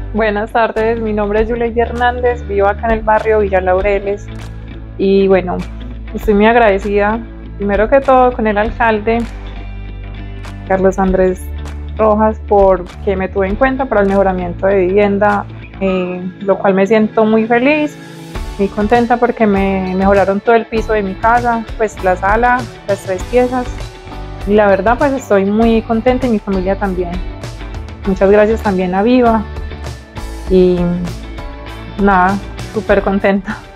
Buenas tardes, mi nombre es Yuley Hernández, vivo acá en el barrio Villa Laureles y bueno, estoy muy agradecida, primero que todo, con el alcalde Carlos Andrés Rojas porque me tuvo en cuenta para el mejoramiento de vivienda, lo cual me siento muy feliz, muy contenta porque me mejoraron todo el piso de mi casa, pues la sala, las 3 piezas y la verdad pues estoy muy contenta y mi familia también. Muchas gracias también a Viva y nada, súper contenta.